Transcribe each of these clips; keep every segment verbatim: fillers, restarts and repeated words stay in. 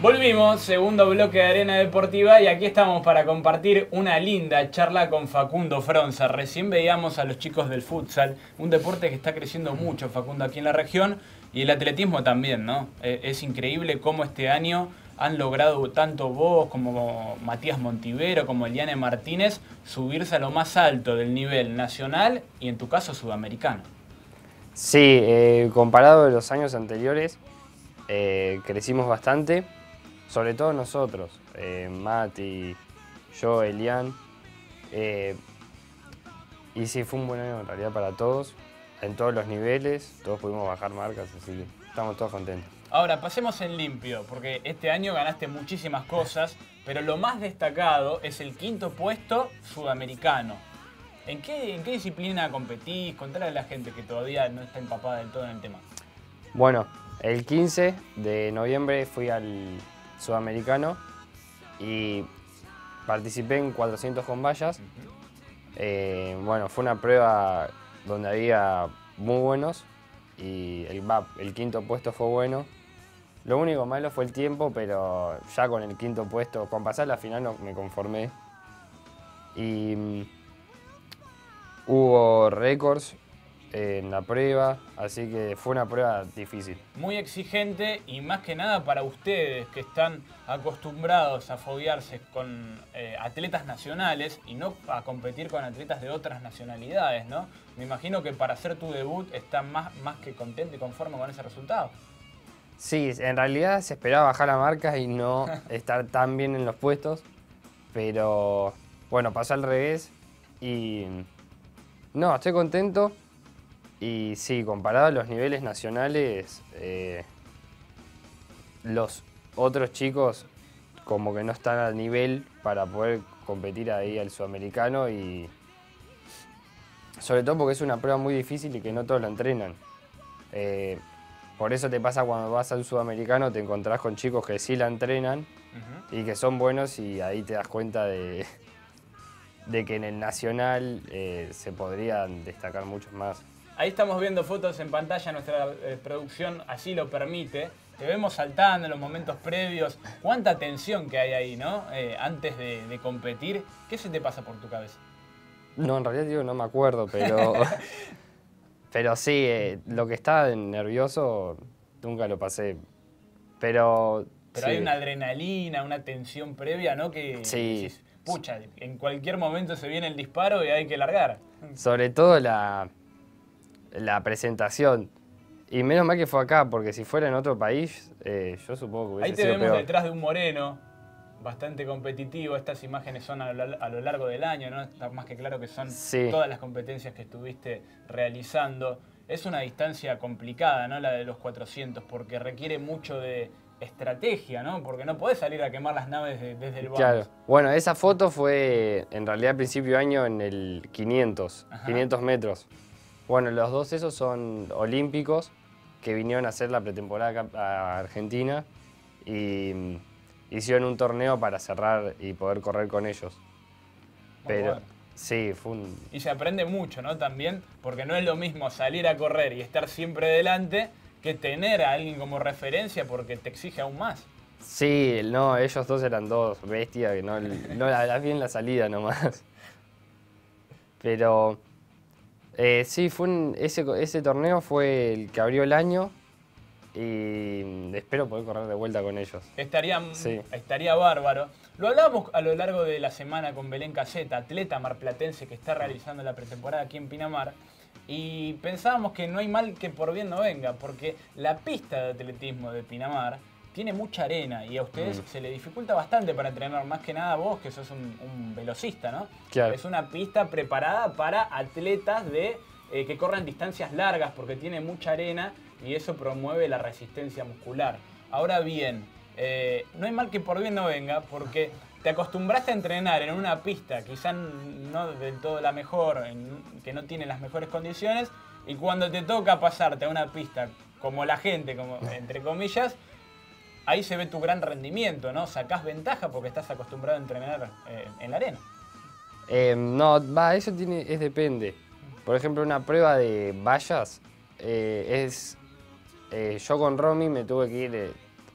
Volvimos, segundo bloque de Arena Deportiva, y aquí estamos para compartir una linda charla con Facundo Fronza. Recién veíamos a los chicos del futsal, un deporte que está creciendo mucho, Facundo, aquí en la región, y el atletismo también, ¿no? Es increíble cómo este año han logrado tanto vos como Matías Montivero, como Eliane Martínez, subirse a lo más alto del nivel nacional y en tu caso sudamericano. Sí, eh, comparado a los años anteriores, eh, crecimos bastante. Sobre todo nosotros, eh, Mati, yo, Elian. Eh, y sí, fue un buen año en realidad para todos, en todos los niveles, todos pudimos bajar marcas, así que estamos todos contentos. Ahora, pasemos en limpio, porque este año ganaste muchísimas cosas, pero lo más destacado es el quinto puesto sudamericano. ¿En qué, en qué disciplina competís? Contale a la gente que todavía no está empapada del todo en el tema. Bueno, el quince de noviembre fui al sudamericano y participé en cuatrocientos con vallas. Uh-huh. eh, bueno, fue una prueba donde había muy buenos y el, el quinto puesto fue bueno. Lo único malo fue el tiempo, pero ya con el quinto puesto, con pasar la final no me conformé. Y um, hubo récords en la prueba, así que fue una prueba difícil. Muy exigente y más que nada para ustedes que están acostumbrados a foguearse con eh, atletas nacionales y no a competir con atletas de otras nacionalidades, ¿no? Me imagino que para hacer tu debut estás más, más que contento y conforme con ese resultado. Sí, en realidad se esperaba bajar la marca y no estar tan bien en los puestos, pero bueno, pasó al revés y no, estoy contento. Y sí, comparado a los niveles nacionales, eh, los otros chicos como que no están al nivel para poder competir ahí al sudamericano y sobre todo porque es una prueba muy difícil y que no todos la entrenan. Eh, por eso te pasa cuando vas al sudamericano, te encontrás con chicos que sí la entrenan uh-huh. y que son buenos y ahí te das cuenta de, de que en el nacional eh, se podrían destacar muchos más. Ahí estamos viendo fotos en pantalla, nuestra eh, producción así lo permite. Te vemos saltando en los momentos previos. Cuánta tensión que hay ahí, ¿no? Eh, antes de, de competir. ¿Qué se te pasa por tu cabeza? No, en realidad digo, no me acuerdo, pero, pero sí, eh, lo que está nervioso nunca lo pasé. Pero, pero sí. Hay una adrenalina, una tensión previa, ¿no? Que sí. decís, pucha, en cualquier momento se viene el disparo y hay que largar. Sobre todo la... la presentación. Y menos mal que fue acá, porque si fuera en otro país, eh, yo supongo que hubiese Ahí te sido vemos peor. Detrás de un moreno, bastante competitivo. Estas imágenes son a lo, a lo largo del año, ¿no? Está más que claro que son sí. todas las competencias que estuviste realizando. Es una distancia complicada, ¿no? La de los cuatrocientos, porque requiere mucho de estrategia, ¿no? Porque no podés salir a quemar las naves de, desde el vamos. Claro. Bueno, esa foto fue en realidad a principio de año en el quinientos, Ajá. quinientos metros. Bueno, los dos esos son olímpicos que vinieron a hacer la pretemporada acá a Argentina y hicieron un torneo para cerrar y poder correr con ellos. Muy Pero bueno. sí, fue un... Y se aprende mucho, ¿no? También, porque no es lo mismo salir a correr y estar siempre delante que tener a alguien como referencia porque te exige aún más. Sí, no, ellos dos eran dos bestias que no, no la vi en la salida nomás. Pero... Eh, sí, fue un, ese, ese torneo fue el que abrió el año y espero poder correr de vuelta con ellos. Estaría, sí. estaría bárbaro. Lo hablábamos a lo largo de la semana con Belén Caseta, atleta marplatense que está realizando la pretemporada aquí en Pinamar, y pensábamos que no hay mal que por bien no venga, porque la pista de atletismo de Pinamar tiene mucha arena y a ustedes mm. se le dificulta bastante para entrenar, más que nada vos, que sos un, un velocista, ¿no? Claro. Es una pista preparada para atletas de, eh, que corran distancias largas porque tiene mucha arena y eso promueve la resistencia muscular. Ahora bien, eh, no hay mal que por bien no venga porque te acostumbraste a entrenar en una pista quizá no del todo la mejor, en, que no tiene las mejores condiciones, y cuando te toca pasarte a una pista como la gente, como entre comillas, ahí se ve tu gran rendimiento, ¿no? Sacás ventaja porque estás acostumbrado a entrenar eh, en la arena. Eh, no, va, eso tiene, es depende. Por ejemplo, una prueba de vallas eh, es... Eh, yo con Romy me tuve que ir eh,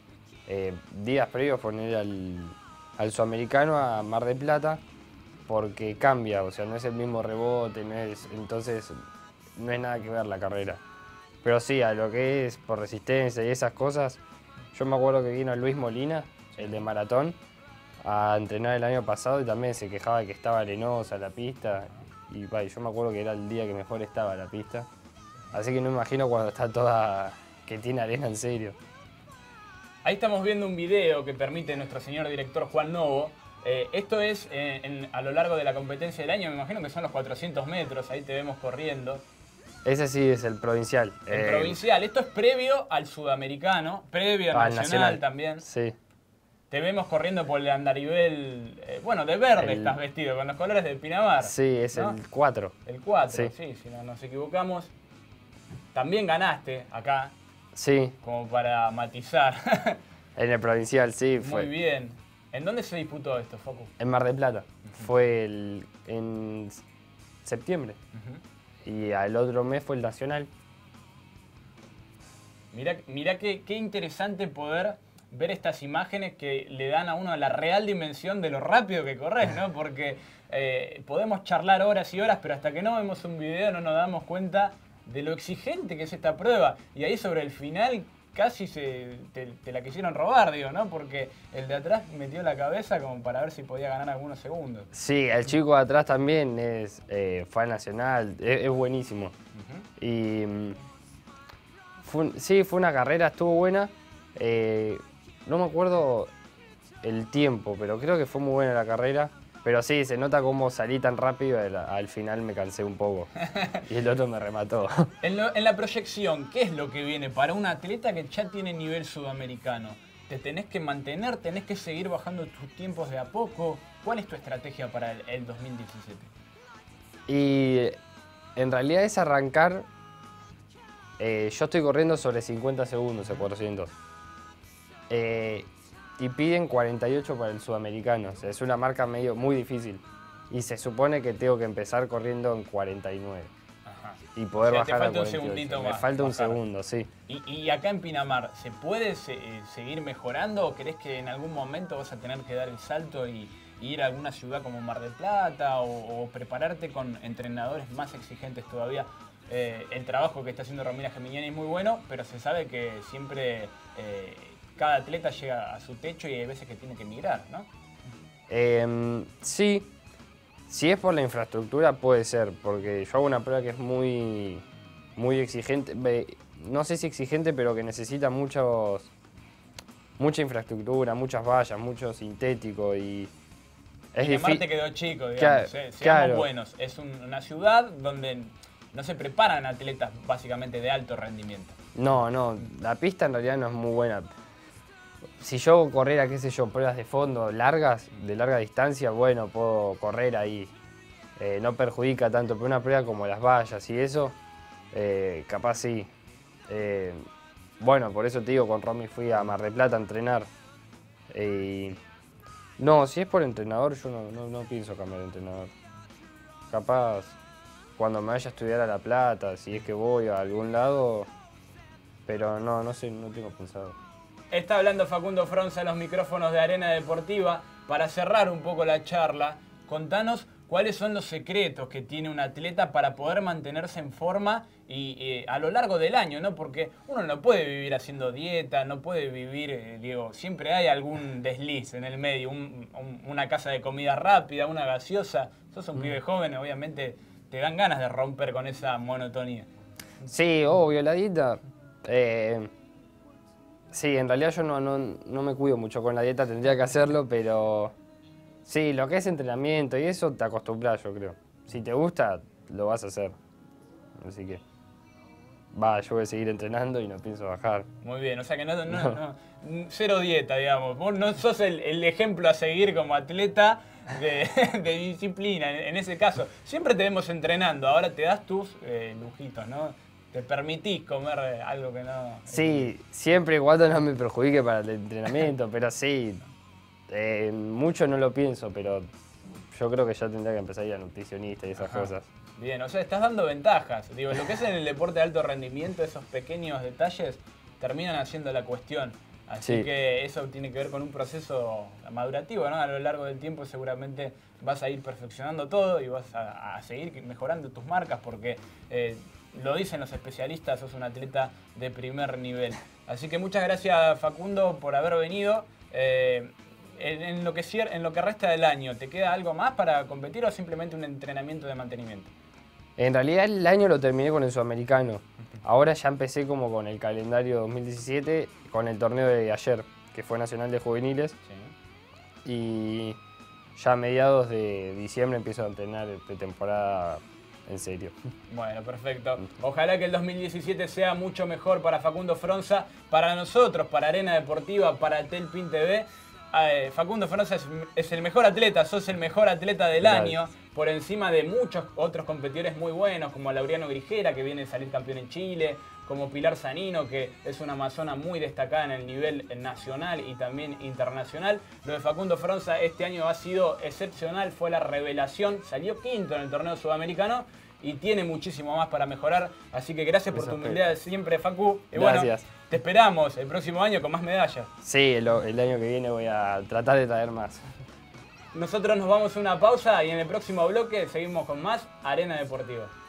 eh, días previos poner al, al Sudamericano a Mar del Plata, porque cambia, o sea, no es el mismo rebote, no es, entonces no es nada que ver la carrera. Pero sí, a lo que es por resistencia y esas cosas, yo me acuerdo que vino Luis Molina, el de maratón, a entrenar el año pasado y también se quejaba de que estaba arenosa la pista. Y bah, yo me acuerdo que era el día que mejor estaba la pista. Así que no me imagino cuando está toda, que tiene arena en serio. Ahí estamos viendo un video que permite nuestro señor director Juan Novo. Eh, esto es eh, en, a lo largo de la competencia del año, me imagino que son los cuatrocientos metros, ahí te vemos corriendo. Ese sí es el provincial. El eh, provincial, esto es previo al sudamericano, previo al al nacional, nacional también. Sí. Te vemos corriendo por el andarivel, eh, bueno, de verde El- estás vestido, con los colores de Pinamar. Sí, es ¿no? el cuatro. El cuatro, Sí. sí, si no nos equivocamos. También ganaste acá, Sí, como para matizar. en el provincial, sí, fue. Muy bien. ¿En dónde se disputó esto, Facu? En Mar del Plata. Fue el, en septiembre. Ujú. Y al otro mes fue el nacional. Mirá, mirá qué, qué interesante poder ver estas imágenes que le dan a uno la real dimensión de lo rápido que corres, ¿no? Porque eh, podemos charlar horas y horas, pero hasta que no vemos un video no nos damos cuenta de lo exigente que es esta prueba. Y ahí sobre el final casi se, te, te la quisieron robar, digo, ¿no? Porque el de atrás metió la cabeza como para ver si podía ganar algunos segundos. Sí, el chico de atrás también es, eh, fue al nacional, es, es buenísimo. Ujú. Y mm, fue un- sí, fue una carrera, estuvo buena. Eh, no me acuerdo el tiempo, pero creo que fue muy buena la carrera. Pero sí, se nota cómo salí tan rápido, al, al final me cansé un poco. Y el otro me remató. En, lo- en la proyección, ¿qué es lo que viene para un atleta que ya tiene nivel sudamericano? ¿Te tenés que mantener? ¿Tenés que seguir bajando tus tiempos de a poco? ¿Cuál es tu estrategia para el, el dos mil diecisiete? Y en realidad es arrancar. eh, yo estoy corriendo sobre cincuenta segundos a cuatrocientos. Eh, y piden cuarenta y ocho para el sudamericano. O sea, es una marca medio muy difícil. Y se supone que tengo que empezar corriendo en cuarenta y nueve. Ajá. Y poder O sea, te bajar a falta un cuarenta y ocho. segundito Me más, falta un bajar. segundo, sí. Y, y acá en Pinamar, ¿se puede se- eh, seguir mejorando o crees que en algún momento vas a tener que dar el salto y, y ir a alguna ciudad como Mar del Plata o, o prepararte con entrenadores más exigentes todavía? Eh, el trabajo que está haciendo Romina Geminiani es muy bueno, pero se sabe que siempre eh, cada atleta llega a su techo y hay veces que tiene que migrar, ¿no? Em, sí, si es por la infraestructura puede ser, porque yo hago una prueba que es muy, muy exigente, ve, no sé si exigente, pero que necesita muchos, mucha infraestructura, muchas vallas, mucho sintético y es Pinamar difícil. te quedó chico, digamos, Claro, eh. Seamos claro. buenos. Es un- una ciudad donde no se preparan atletas básicamente de alto rendimiento. No, no, la pista en realidad no es muy buena. Si yo corriera, qué sé yo, pruebas de fondo largas, de larga distancia, bueno, puedo correr ahí. Eh, no perjudica tanto, pero una prueba como las vallas y eso, eh, capaz sí. Eh, bueno, por eso te digo, con Romy fui a Mar del Plata a entrenar. Eh, no, si es por entrenador, yo no, no, no pienso cambiar de entrenador. Capaz, cuando me vaya a estudiar a La Plata, si es que voy a algún lado, pero no, no sé, no tengo pensado. Está hablando Facundo Fronza a los micrófonos de Arena Deportiva. Para cerrar un poco la charla, contanos cuáles son los secretos que tiene un atleta para poder mantenerse en forma y eh, a lo largo del año, ¿no? Porque uno no puede vivir haciendo dieta, no puede vivir, eh, digo, siempre hay algún desliz en el medio, un- un- una casa de comida rápida, una gaseosa. Sos un pibe joven, obviamente te dan ganas de romper con esa monotonía. Sí, obvio, la dieta. eh, sí, en realidad yo no, no, no me cuido mucho con la dieta, tendría que hacerlo, pero sí, lo que es entrenamiento y eso te acostumbras, yo creo. Si te gusta, lo vas a hacer. Así que, va, yo voy a seguir entrenando y no pienso bajar. Muy bien, o sea que no, no, no, cero dieta, digamos. Vos no sos el, el ejemplo a seguir como atleta de, de disciplina, en, en ese caso. Siempre te vemos entrenando, ahora te das tus eh, lujitos, ¿no? Te permitís comer eh, algo que no... Sí, siempre y cuando no me perjudique para el entrenamiento, pero sí, eh, mucho no lo pienso, pero yo creo que ya tendría que empezar a ir a nutricionista y esas Ajá. cosas. Bien, o sea, estás dando ventajas. Digo, lo que es en el deporte de alto rendimiento, esos pequeños detalles terminan haciendo la cuestión. Así Sí. que eso tiene que ver con un proceso madurativo, ¿no? A lo largo del tiempo seguramente vas a ir perfeccionando todo y vas a, a seguir mejorando tus marcas porque eh, lo dicen los especialistas, sos un atleta de primer nivel. Así que muchas gracias, Facundo, por haber venido. Eh, en, en, lo que, en lo que resta del año, ¿te queda algo más para competir o simplemente un entrenamiento de mantenimiento? En realidad el año lo terminé con el Sudamericano. Ahora ya empecé como con el calendario dos mil diecisiete, con el torneo de ayer, que fue Nacional de Juveniles. Sí. Y ya a mediados de diciembre empiezo a entrenar pretemporada en serio. Bueno, perfecto. Ojalá que el dos mil diecisiete sea mucho mejor para Facundo Fronza, para nosotros, para Arena Deportiva, para Telpin T V. Eh, Facundo Fronza es, es el mejor atleta, sos el mejor atleta del Gracias. año, por encima de muchos otros competidores muy buenos, como Laureano Grigera, que viene a salir campeón en Chile, como Pilar Zanino, que es una amazona muy destacada en el nivel nacional y también internacional. Lo de Facundo Fronza este año ha sido excepcional, fue la revelación, salió quinto en el torneo sudamericano y tiene muchísimo más para mejorar. Así que gracias por tu humildad siempre, Facu. Y bueno, Gracias. te esperamos el próximo año con más medallas. Sí, el, el año que viene voy a tratar de traer más. Nosotros nos vamos a una pausa y en el próximo bloque seguimos con más Arena Deportiva.